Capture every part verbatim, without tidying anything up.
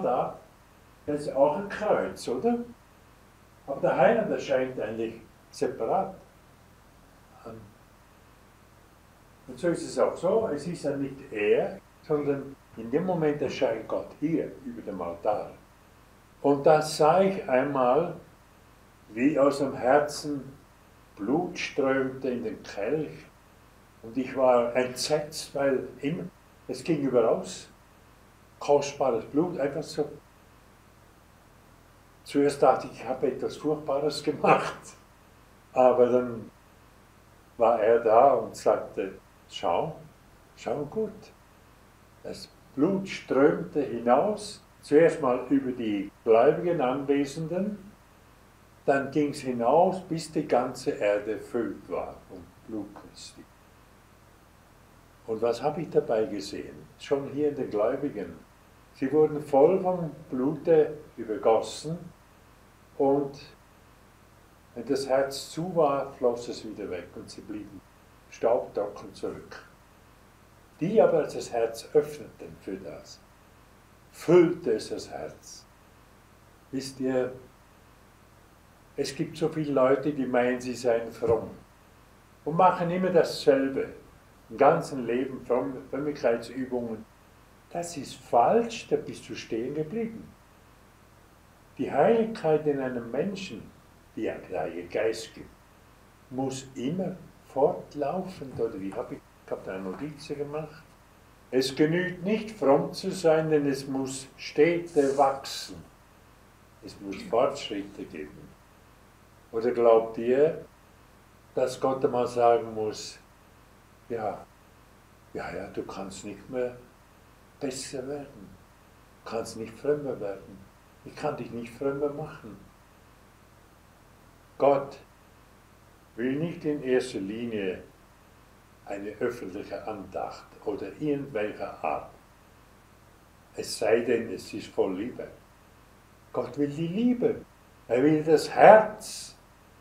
da, das ist auch ein Kreuz, oder? Aber der Heiland erscheint eigentlich separat. Und so ist es auch so, es ist ja nicht er, sondern in dem Moment erscheint Gott hier über dem Altar. Und da sah ich einmal, wie aus dem Herzen Blut strömte in den Kelch. Und ich war entsetzt, weil immer, es ging überaus. Kostbares Blut, einfach so. Zuerst dachte ich, ich habe etwas Furchtbares gemacht. Aber dann war er da und sagte, schau, schau gut. Das Blut strömte hinaus, zuerst mal über die gläubigen Anwesenden, dann ging es hinaus, bis die ganze Erde erfüllt war von Blut Christi. Und was habe ich dabei gesehen? Schon hier in den Gläubigen. Sie wurden voll vom Blute übergossen und wenn das Herz zu war, floss es wieder weg und sie blieben staubtrocken zurück. Die aber das Herz öffneten für das, füllte es das Herz. Wisst ihr, es gibt so viele Leute, die meinen, sie seien fromm und machen immer dasselbe. Im ganzen Leben Frömmigkeitsübungen. Das ist falsch, da bist du stehen geblieben. Die Heiligkeit in einem Menschen, die ein Heilige Geist gibt, muss immer fortlaufend, oder wie habe ich, ich habe da eine Notiz gemacht. Es genügt nicht, fromm zu sein, denn es muss stete wachsen. Es muss Fortschritte geben. Oder glaubt ihr, dass Gott einmal sagen muss, ja, ja, ja, du kannst nicht mehr besser werden. Du kannst nicht frömmer werden. Ich kann dich nicht frömmer machen. Gott will nicht in erster Linie eine öffentliche Andacht oder irgendwelcher Art. Es sei denn, es ist voll Liebe. Gott will die Liebe. Er will das Herz.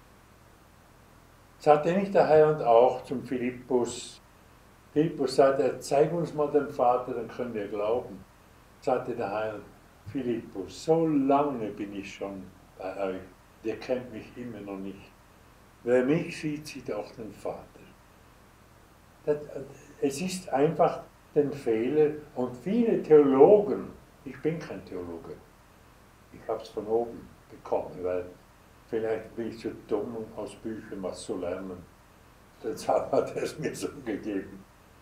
Sagte nicht der Heiland auch zum Philippus, Philippus sagte, zeig uns mal den Vater, dann können wir glauben. Sagte der Heiland, Philippus, so lange bin ich schon bei euch, ihr kennt mich immer noch nicht. Wer mich sieht, sieht auch den Vater. Das, es ist einfach den Fehler und viele Theologen, ich bin kein Theologe, ich habe es von oben bekommen, weil vielleicht bin ich zu dumm, um aus Büchern was zu lernen. Deshalb hat er es mir so gegeben.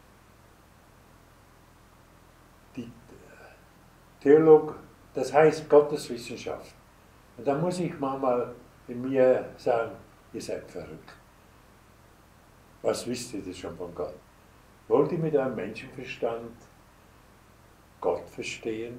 Die Theolog, das heißt Gotteswissenschaft. Und da muss ich manchmal in mir sagen, ihr seid verrückt. Was wisst ihr das schon von Gott? Wollt ihr mit eurem Menschenverstand Gott verstehen?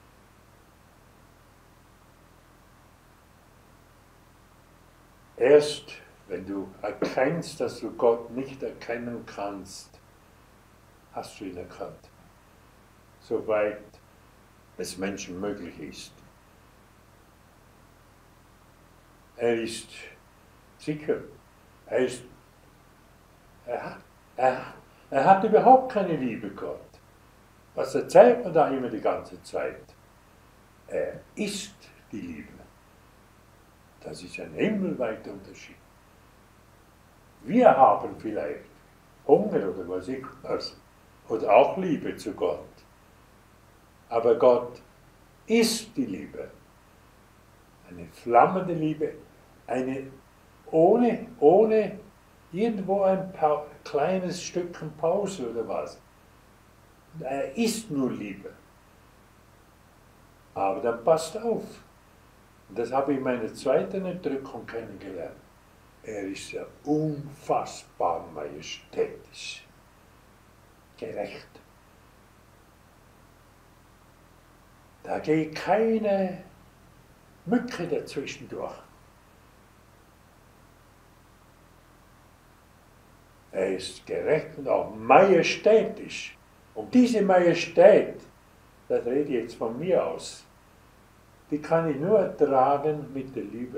Erst wenn du erkennst, dass du Gott nicht erkennen kannst, hast du ihn erkannt. Soweit es Menschen möglich ist. Er ist sicher, er, ist, er, hat, er, er hat überhaupt keine Liebe, Gott. Was erzählt man da immer die ganze Zeit? Er ist die Liebe. Das ist ein himmelweiter Unterschied. Wir haben vielleicht Hunger oder was ich was, oder auch Liebe zu Gott. Aber Gott ist die Liebe. Eine flammende Liebe, eine ohne, ohne irgendwo ein pa kleines Stückchen Pause oder was. Er ist nur Liebe. Aber dann passt auf. Und das habe ich in meiner zweiten Entrückung kennengelernt. Er ist ja unfassbar majestätisch, gerecht. Da geht keine Mücke dazwischen durch. Er ist gerecht und auch majestätisch. Und diese Majestät, das rede ich jetzt von mir aus, die kann ich nur ertragen mit der Liebe.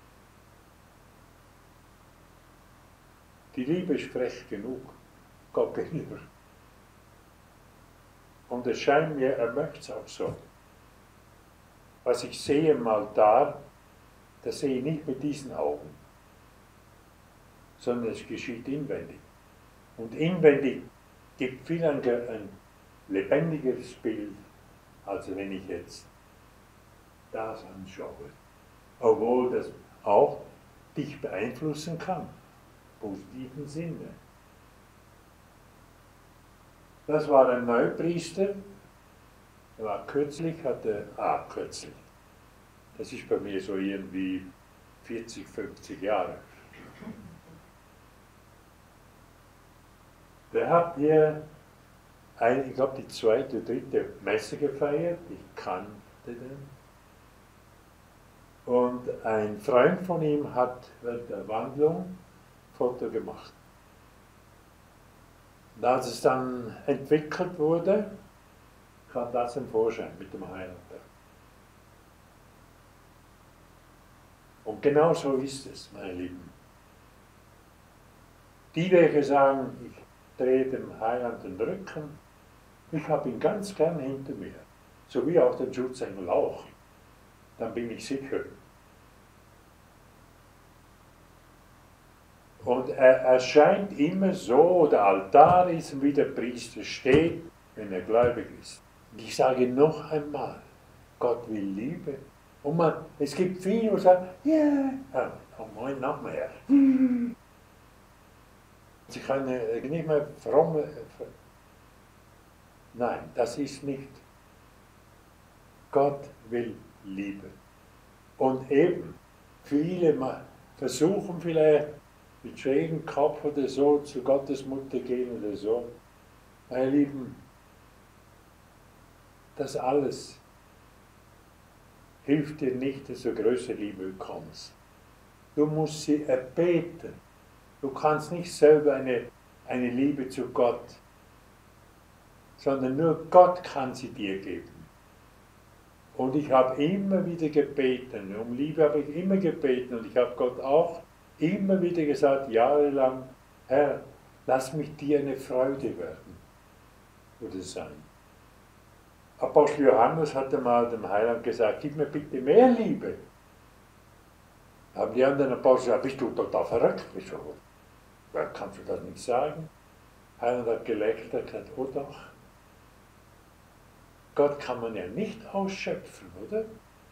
Die Liebe ist frech genug, Gott gegenüber. Und es scheint mir, er möchte es auch so. was ich sehe im Altar, das sehe ich nicht mit diesen Augen, sondern es geschieht inwendig. Und inwendig gibt viel ein, ein lebendigeres Bild, als wenn ich jetzt das anschaue. Obwohl das auch dich beeinflussen kann, im positiven Sinne. Das war ein Neupriester, der war kürzlich, hatte, ah, kürzlich, das ist bei mir so irgendwie vierzig, fünfzig Jahre. Der hat hier, eine, ich glaube, die zweite, dritte Messe gefeiert, ich kannte den. Und ein Freund von ihm hat während der Wandlung ein Foto gemacht. Und als es dann entwickelt wurde, kam das im Vorschein mit dem Heiland. Und genau so ist es, meine Lieben. Die, welche sagen, ich drehe dem Heiland den Rücken, ich habe ihn ganz gern hinter mir, so wie auch den Schutzengel auch, dann bin ich sicher. Und er erscheint immer so, der Altar ist, wie der Priester steht, wenn er gläubig ist. Und ich sage noch einmal, Gott will Liebe. Und man, es gibt viele, die sagen, ja, yeah. oh, moin, noch mehr. Sie können nicht mehr fromm. Nein, das ist nicht. Gott will Liebe. Und eben, viele versuchen vielleicht mit schrägen Kopf oder so zu Gottes Mutter gehen oder so. Meine Lieben, das alles hilft dir nicht, dass du größere Liebe bekommst. Du musst sie erbeten. Du kannst nicht selber eine, eine Liebe zu Gott, sondern nur Gott kann sie dir geben. Und ich habe immer wieder gebeten, um Liebe habe ich immer gebeten und ich habe Gott auch immer wieder gesagt, jahrelang, Herr, lass mich dir eine Freude werden oder sein. Apostel Johannes hatte mal dem Heiland gesagt, gib mir bitte mehr Liebe. Haben die anderen Apostel gesagt, bist du total verrückt? Wieso? Kannst du das nicht sagen? Heiland hat gelächelt und gesagt, oh doch. Gott kann man ja nicht ausschöpfen, oder?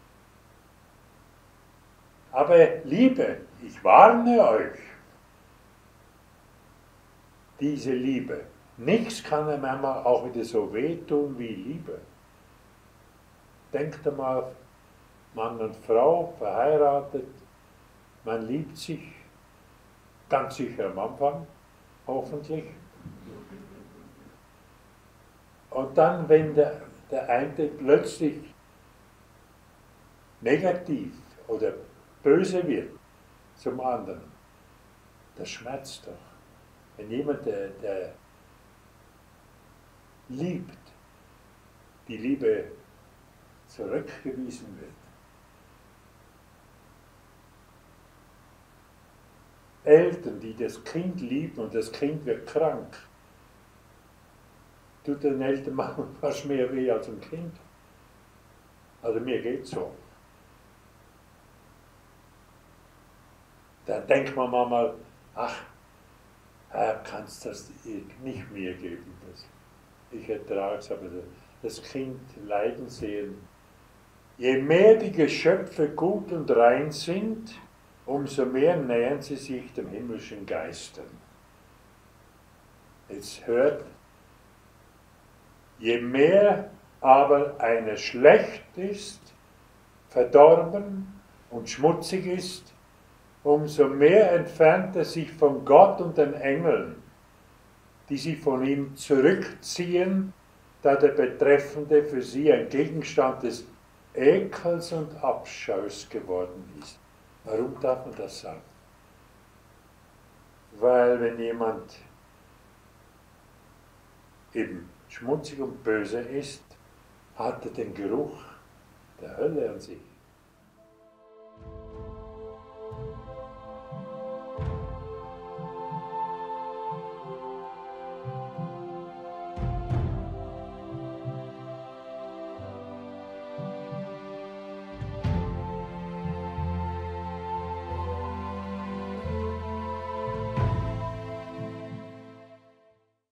Aber Liebe, ich warne euch, diese Liebe, nichts kann einem einmal auch wieder so wehtun wie Liebe. Denkt einmal, Mann und Frau, verheiratet, man liebt sich, ganz sicher am Anfang, hoffentlich. Und dann, wenn der, der eine plötzlich negativ oder böse wird zum anderen, das schmerzt doch. Wenn jemand, der, der liebt, die Liebe zurückgewiesen wird. Eltern, die das Kind lieben und das Kind wird krank, tut den Eltern fast mehr weh als dem Kind. Also mir geht's so. Da denkt man manchmal, ach, Herr, kannst das nicht mir geben. Das, ich ertrage es, aber das Kind leiden sehen. Je mehr die Geschöpfe gut und rein sind, umso mehr nähern sie sich dem himmlischen Geistern. Jetzt hört, je mehr aber einer schlecht ist, verdorben und schmutzig ist, umso mehr entfernt er sich von Gott und den Engeln, die sich von ihm zurückziehen, da der Betreffende für sie ein Gegenstand des Ekels und Abscheus geworden ist. Warum darf man das sagen? Weil wenn jemand eben schmutzig und böse ist, hat er den Geruch der Hölle an sich.